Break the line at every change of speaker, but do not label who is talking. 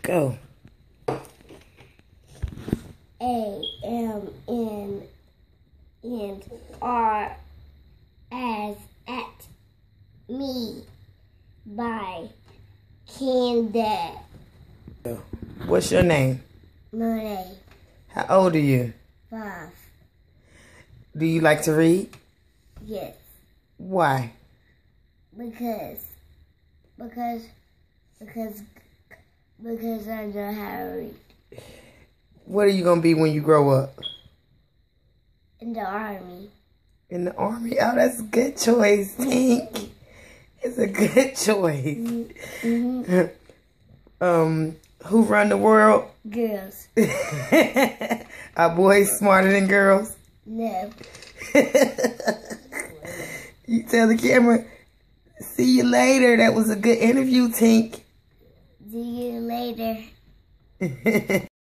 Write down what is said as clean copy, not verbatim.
Go.
A-M-N-R as at me by Candy.
What's your name?
Money.
How old are you?
5.
Do you like to read?
Yes.
Why?
Because I know how to read.
What are you going to be when you grow up?
In the army.
In the army? Oh, that's a good choice, Tink. It's a good choice.
Mm-hmm.
Who run the world?
Girls.
Are boys smarter than girls?
No.
You tell the camera, see you later. That was a good interview, Tink.
See you later.